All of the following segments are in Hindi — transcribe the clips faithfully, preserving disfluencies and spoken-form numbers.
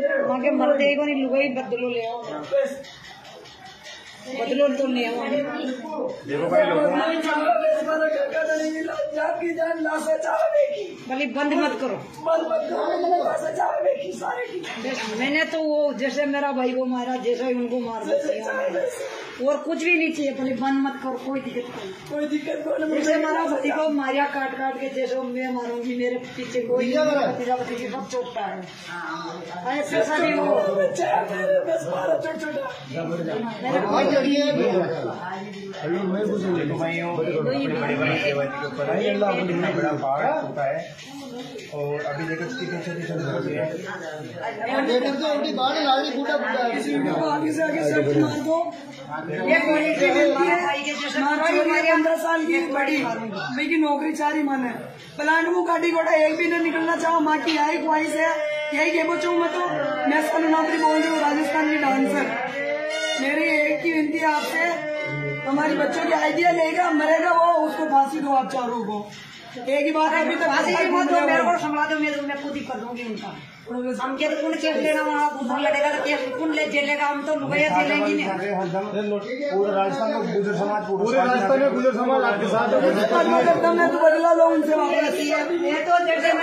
वहाँ के मर देगा नहीं लुगाई बदलो ले आओ बदलो तो नहीं आओ देखो भाई लोगों भले बंद मत करो। मैंने तो वो जैसे मेरा भाई को मारा जैसे ही उनको मार और कुछ भी नहीं चाहिए। भले बंद मत करो, कोई दिक्कत नहीं, कोई दिक्कत नहीं। जैसे हमारा भाई को मारिया काट काट के जैसे मैं मारूंगी मेरे पीछे कोई भतीजा भतीजी सब चोटता है ऐसे सभी वो बड़े बड़े सेवा के ऊपर इतना बड़ा पहाड़ टूटा है और अभी देखो कितनी छोटी छोटी होती है। आगे से आगे सब मार दो। ये गोली से पंद्रह साल की बड़ी भाई की नौकरी चारी मन है प्लांट को काटी गोटा एक भी नहीं निकलना चाहो। माँ की यही ख्वाहिश है, यही के बच्चों मैं तो मैं सन नौकरी बोल रही हूँ राजस्थान की डांसर। मेरी एक ही विनती है आपसे, हमारी बच्चों की आइडिया लेगा मरेगा वो उसको फांसी दो आप चारों को। एक ही बात है अभी तक मेरे को संभाल दो, मैं मैं खुद ही कर दूंगी उनका। हम क्या कौन केस लेना वहाँ उधर लड़ेगा तो केस कौन ले जेलेगा। हम तो रुपया जेलेंगे नहीं। पूरे राजस्थान में गुजर समाज पूरे राजस्थान में गुजर समाज आपके साथ मैं तो बदला लो उनसे मैं तो जैसे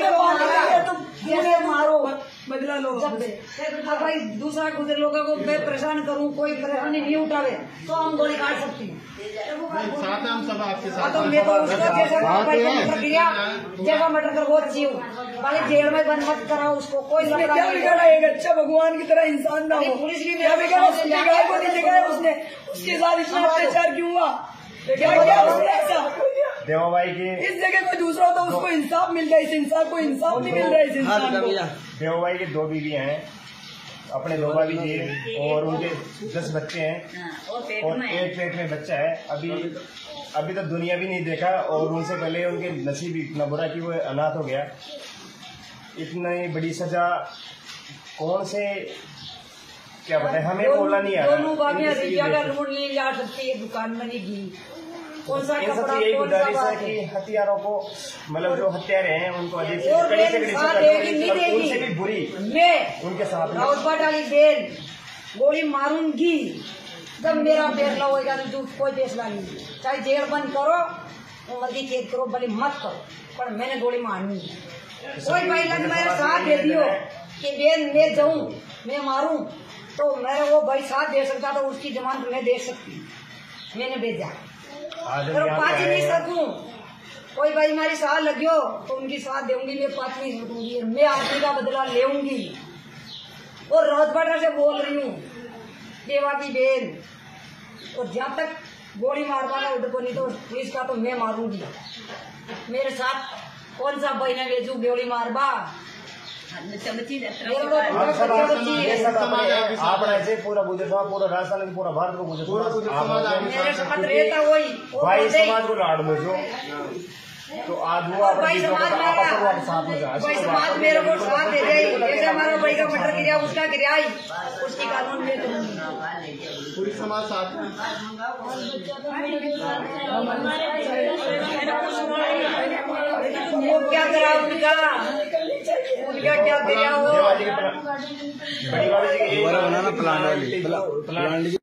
मारो बदला लो। भाई दूसरा गुजर लोगों को मैं परेशान करूँ, कोई परेशानी नहीं उठावे तो हम गोली काट सकती हूँ। साथ हम सब आपके साथ। तो मैं तो उसका जैसा मर्डर किया जैसा मर्डर कर वो अच्छी हो वाले जेल में बंद मत कराओ उसको। कोई क्या बिगाड़ा एक अच्छा भगवान की तरह इंसान ना हो। पुलिस भी क्या बिगाड़ा उसने को नहीं दिखाया उसने उसके साथ इतना अत्याचार क्यों हुआ। क्या क्या उसने ऐसा देवा भाई की इस जगह कोई दूसरा होता उसको इंसाफ मिल जाए। इस इंसान को इंसाफ नहीं मिल रहा है। इस इंसान को देवा भाई की दो बीवियां हैं, अपने दो भाभी जी और उनके दस बच्चे हैं और एक पेट में बच्चा है। अभी अभी तक दुनिया भी नहीं देखा और उनसे पहले उनके नसीब इतना बुरा कि वो अनाथ हो गया। इतनी बड़ी सजा कौन से क्या बताए हमें बोलना नहीं आ रहा। दोनों भाभियां ज्यादा लोड नहीं जा सकती है, दुकान बनेगी कौन सा कपड़ा यही कौन सा गुजारिश है बात कि है। हथियारों को मतलब जो हत्यारे हैं उनको अधिक से और कड़ी से बेल कड़ी साथ सजा देगी नहीं करें, उनसे भी देगी। बुरी मैं उनके साथ में राउतपा डाली बेल गोली मारूंगी जब मेरा फैसला होगा तो कोई फैसला नहीं। चाहे जेल बंद करो मर्जी खेत करो भले मत करो पर मैंने गोली मारनी है। कोई भाई लग मेरा साथ दे दियो कि बेल मैं जाऊं मैं मारूं तो मेरा वो भाई साथ दे सकता तो उसकी जमानत मैं दे सकती। मैंने भेजा तो पाँच नहीं सकूं। कोई भाई हमारी साथ लगियो तो उनकी साथ दूंगी, मैं पाँच नहीं सकूंगी। मैं आदमी का बदला लेऊंगी और राजपाटा से बोल रही हूँ देवा की बेल। और जब तक गोली मारवाना उधर को नहीं तो पुलिस का तो मैं मारूंगी। मेरे साथ कौन सा भाई ने भेजू गोली मारवा आप ऐसे पूरा गुजर समाज पूरा राजस्थान पूरा भारत को गुजर मेरे साथ रहता वही भाई समाज को लाड़ में जो तो आज वो भाई समाज भाई समाज मेरे को साथ दे रही। जैसे हमारा भाई का मर्डर गिरा उसका गिरा उसकी कानून में पूरी समाज साथ वो क्या करा उनका उनका क्या करा वो बड़ी बात है बनाना प्लान